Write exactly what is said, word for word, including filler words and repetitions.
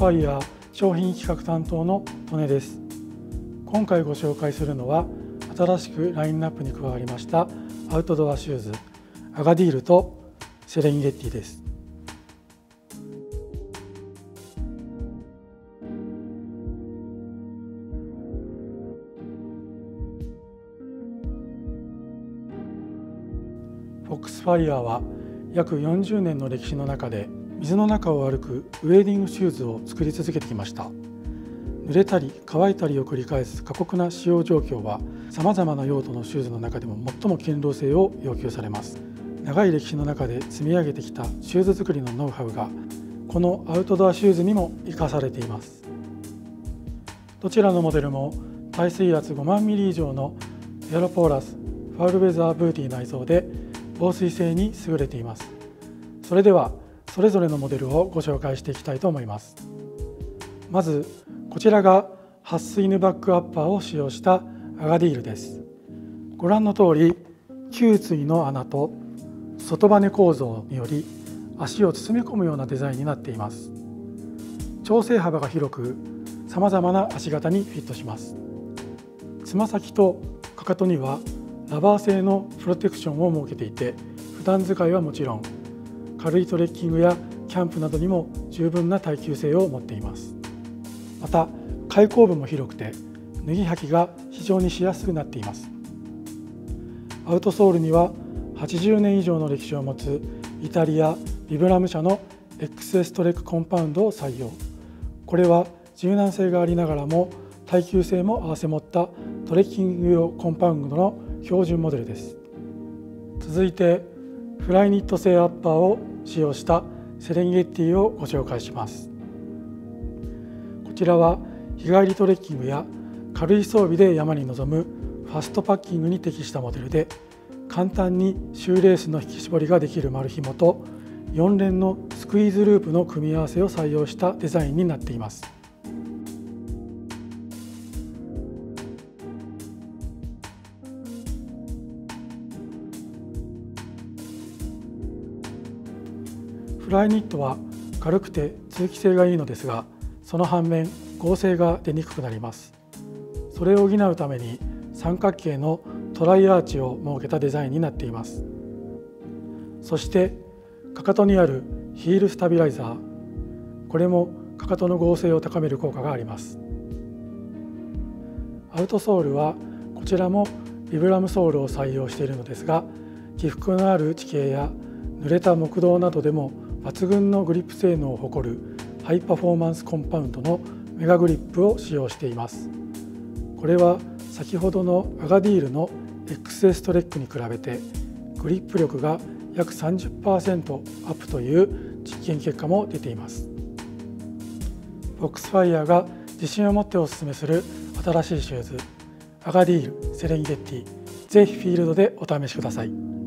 ファイヤー商品企画担当の利根です。今回ご紹介するのは新しくラインナップに加わりましたアウトドアシューズアガディールとセレンゲッティです。フォックスファイヤーは約よんじゅうねんの歴史の中で水の中を歩くウェーディングシューズを作り続けてきました。濡れたり乾いたりを繰り返す過酷な使用状況はさまざまな用途のシューズの中でも最も堅牢性を要求されます。長い歴史の中で積み上げてきたシューズ作りのノウハウがこのアウトドアシューズにも生かされています。どちらのモデルも耐水圧ごまんミリ以上のエアロポーラスファウルウェザーブーティー内蔵で防水性に優れています。それではそれぞれのモデルをご紹介していきたいと思います。まずこちらが撥水ヌバックアッパーを使用したアガディールです。ご覧の通り吸水の穴と外バネ構造により足を包み込むようなデザインになっています。調整幅が広くさまざまな足型にフィットします。つま先とかかとにはラバー製のプロテクションを設けていて、普段使いはもちろん軽いトレッキングやキャンプなどにも十分な耐久性を持っています。また開口部も広くて脱ぎ履きが非常にしやすくなっています。アウトソールにははちじゅうねん以上の歴史を持つイタリアビブラム社の エックスエス トレックコンパウンドを採用。これは柔軟性がありながらも耐久性も併せ持ったトレッキング用コンパウンドの標準モデルです。続いてフライニット製アッパーを使用したセレンゲッティをご紹介します。こちらは日帰りトレッキングや軽い装備で山に臨むファストパッキングに適したモデルで、簡単にシューレースの引き絞りができる丸紐とよん連のスクイーズループの組み合わせを採用したデザインになっています。フライニットは軽くて通気性がいいのですが、その反面合成が出にくくなります。それを補うために三角形のトライアーチを設けたデザインになっています。そしてかかとにあるヒールスタビライザー、これもかかとの剛性を高める効果があります。アウトソールはこちらもビブラムソールを採用しているのですが、起伏のある地形や濡れた木道などでも抜群のグリップ性能を誇るハイパフォーマンスコンパウンドのメガグリップを使用しています。これは先ほどのアガディールの エックスエス トレックに比べてグリップ力が約 さんじゅっパーセント アップという実験結果も出ています。フォックスファイヤーが自信を持ってお勧めする新しいシューズアガディールセレンゲッティ、ぜひフィールドでお試しください。